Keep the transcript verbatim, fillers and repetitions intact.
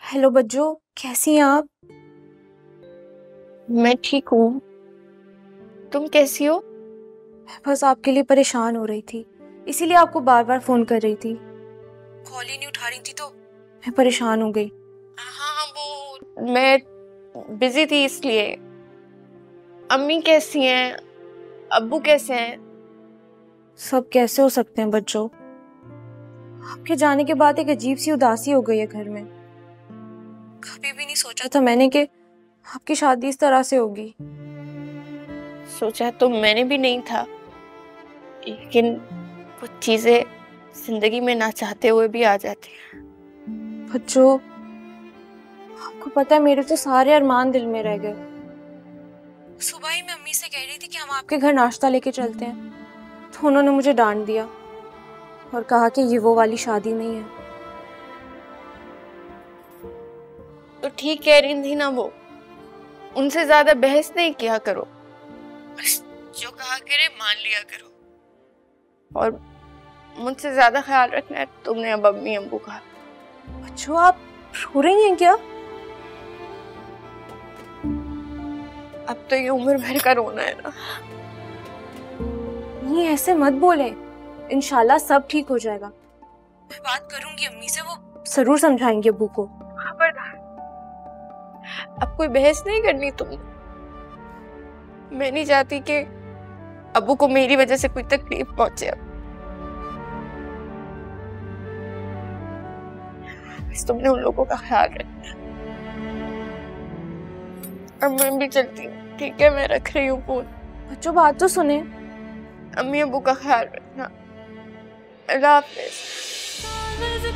Hello Bajjo, कैसी हैं आप? मैं ठीक हूँ। तुम कैसी हो? मैं बस आपके लिए परेशान हो रही थी, इसीलिए आपको बार बार फोन कर रही थी। कॉल ही नहीं उठा रही थी तो मैं परेशान हो गई। हाँ, वो मैं बिजी थी इसलिए। अम्मी कैसी हैं? अब्बू कैसे हैं? सब कैसे हो सकते हैं बज्जो? आपके जाने के बाद एक अजीब सी उदासी हो गई है घर में। कभी भी नहीं सोचा था मैंने कि आपकी शादी इस तरह से होगी। सोचा तो मैंने भी नहीं था, लेकिन कुछ चीजें जिंदगी में ना चाहते हुए भी आ जाती हैं। बज्जो, आपको पता है मेरे तो सारे अरमान दिल में रह गए। सुबह ही मैं अम्मी से कह रही थी कि हम आपके घर नाश्ता लेके चलते हैं, तो उन्होंने मुझे डांट दिया और कहा कि ये वो वाली शादी नहीं है। तो ठीक कह रही थी ना वो, उनसे ज्यादा बहस नहीं किया करो, बस जो कहा करे मान लिया करो। और मुझसे ज्यादा ख्याल रखना है तुमने अब अम्मी अब्बू का। बच्चों, आप रो रही हैं क्या? अब तो ये उम्र भर का रोना है ना। नहीं, ऐसे मत बोले। इंशाल्लाह सब ठीक हो जाएगा। मैं बात करूंगी अम्मी से, वो जरूर समझाएंगे अब्बू को। खबरदार, अब कोई बहस नहीं करनी तुमने। मैं नहीं चाहती कि अब्बू को मेरी वजह से कोई तकलीफ पहुंचे। अब बस तुमने उन लोगों का ख्याल रखना। अब मैं भी चलती हूँ, ठीक है? मैं रख रही हूँ फोन। बच्चों, बात तो सुने। अम्मी अब्बू का ख्याल रखना। अल्लाह हाफिज।